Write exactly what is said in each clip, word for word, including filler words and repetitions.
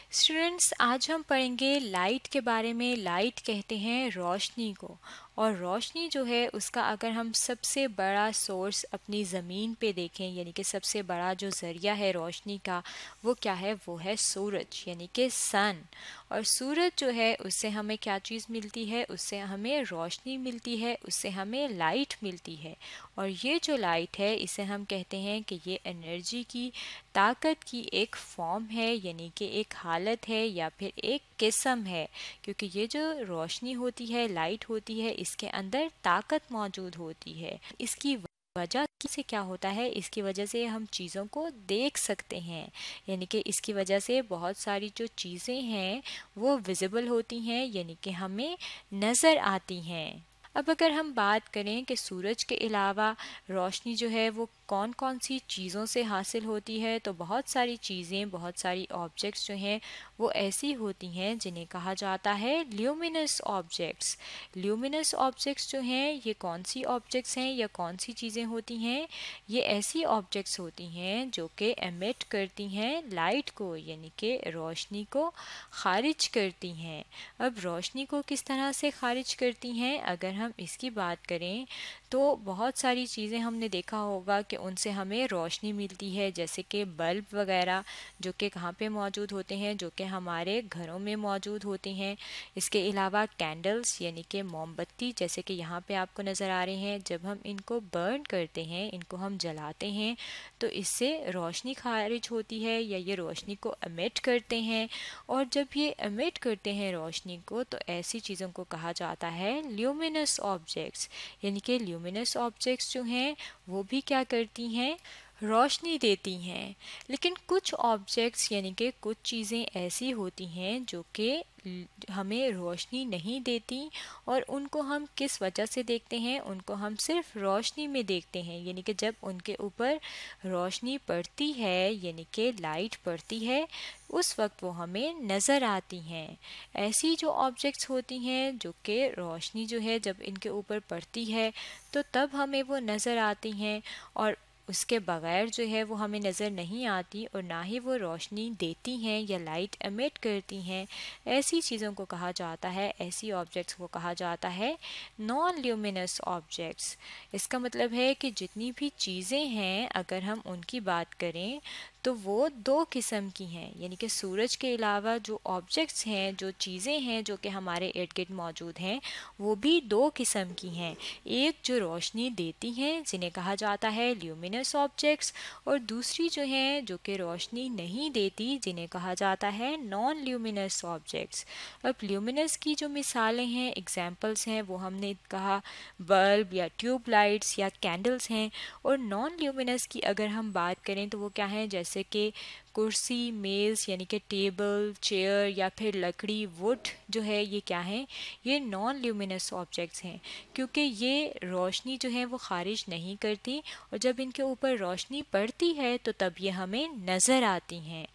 Students, आज हम पढ़ेंगे लाइट के बारे में। लाइट कहते हैं रोशनी को, और रोशनी जो है उसका अगर हम सबसे बड़ा सोर्स अपनी ज़मीन पे देखें, यानी कि सबसे बड़ा जो ज़रिया है रोशनी का, वो क्या है? वो है सूरज, यानी कि सन। और सूरज जो है उससे हमें क्या चीज़ मिलती है? उससे हमें रोशनी मिलती है, उससे हमें लाइट मिलती है। और ये जो लाइट है इसे हम कहते हैं कि ये एनर्जी की, ताकत की एक फॉर्म है, यानी कि एक हालत है या फिर एक किस्म है। क्योंकि ये जो रोशनी होती है, लाइट होती है, इसके अंदर ताकत मौजूद होती है। इसकी वजह से क्या होता है? इसकी वजह से हम चीज़ों को देख सकते हैं, यानी कि इसकी वजह से बहुत सारी जो चीज़ें हैं वो विजिबल होती हैं, यानी कि हमें नज़र आती हैं। अब अगर हम बात करें कि सूरज के अलावा रोशनी जो है वो कौन कौन सी चीज़ों से हासिल होती है, तो बहुत सारी चीज़ें, बहुत सारी ऑब्जेक्ट्स जो हैं वो ऐसी होती हैं जिन्हें कहा जाता है ल्यूमिनस ऑब्जेक्ट्स। ल्यूमिनस ऑब्जेक्ट्स जो हैं ये कौन सी ऑब्जेक्ट्स हैं या कौन सी चीज़ें होती हैं? ये ऐसी ऑब्जेक्ट्स होती हैं जो कि एमिट करती हैं लाइट को, यानी कि रोशनी को खारिज करती हैं। अब रोशनी को किस तरह से खारिज करती हैं अगर हम इसकी बात करें, तो बहुत सारी चीज़ें हमने देखा होगा कि उनसे हमें रोशनी मिलती है, जैसे कि बल्ब वगैरह, जो कि कहाँ पे मौजूद होते हैं? जो कि हमारे घरों में मौजूद होते हैं। इसके अलावा कैंडल्स, यानी कि मोमबत्ती, जैसे कि यहाँ पे आपको नज़र आ रहे हैं। जब हम इनको बर्न करते हैं, इनको हम जलाते हैं, तो इससे रोशनी खारिज होती है या ये रोशनी को एमिट करते हैं। और जब ये एमिट करते हैं रोशनी को, तो ऐसी चीज़ों को कहा जाता है ल्यूमिनस ऑब्जेक्ट्स। यानी कि ल्यूमिनस ऑब्जेक्ट्स जो हैं वो भी क्या करती हैं? रोशनी देती हैं। लेकिन कुछ ऑब्जेक्ट्स, यानी कि कुछ चीज़ें ऐसी होती हैं जो कि हमें रोशनी नहीं देती, और उनको हम किस वजह से देखते हैं? उनको हम सिर्फ रोशनी में देखते हैं, यानी कि जब उनके ऊपर रोशनी पड़ती है, यानी कि लाइट पड़ती है, उस वक्त वो हमें नज़र आती हैं। ऐसी जो ऑब्जेक्ट्स होती हैं जो कि रोशनी जो है जब इनके ऊपर पड़ती है तो तब हमें वो नज़र आती हैं, और उसके बगैर जो है वो हमें नज़र नहीं आती, और ना ही वो रोशनी देती हैं या लाइट एमिट करती हैं। ऐसी चीज़ों को कहा जाता है, ऐसी ऑब्जेक्ट्स को कहा जाता है नॉन ल्यूमिनस ऑब्जेक्ट्स। इसका मतलब है कि जितनी भी चीज़ें हैं अगर हम उनकी बात करें तो वो दो किस्म की हैं, यानी कि सूरज के अलावा जो ऑब्जेक्ट्स हैं, जो चीज़ें हैं जो कि हमारे इर्द गिर्द मौजूद हैं, वो भी दो किस्म की हैं। एक जो रोशनी देती हैं, जिन्हें कहा जाता है ल्यूमिनस ऑब्जेक्ट्स, और दूसरी जो हैं जो कि रोशनी नहीं देती, जिन्हें कहा जाता है नॉन ल्यूमिनस ऑब्जेक्ट्स। अब ल्यूमिनस की जो मिसालें हैं, एग्जांपल्स हैं, वो हमने कहा बल्ब या ट्यूब लाइट्स या कैंडल्स हैं। और नॉन ल्यूमिनस की अगर हम बात करें तो वो क्या हैं? जैसे कि कुर्सी, मेज़, यानी कि टेबल, चेयर, या फिर लकड़ी, वुड जो है, ये क्या है? ये नॉन ल्यूमिनस ऑब्जेक्ट्स हैं, क्योंकि ये रोशनी जो है वो खारिज नहीं करती, और जब इनके ऊपर रोशनी पड़ती है तो तब ये हमें नज़र आती हैं।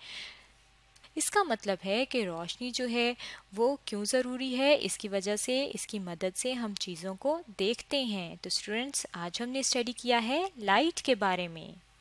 इसका मतलब है कि रोशनी जो है वो क्यों ज़रूरी है? इसकी वजह से, इसकी मदद से हम चीज़ों को देखते हैं। तो स्टूडेंट्स, आज हमने स्टडी किया है लाइट के बारे में।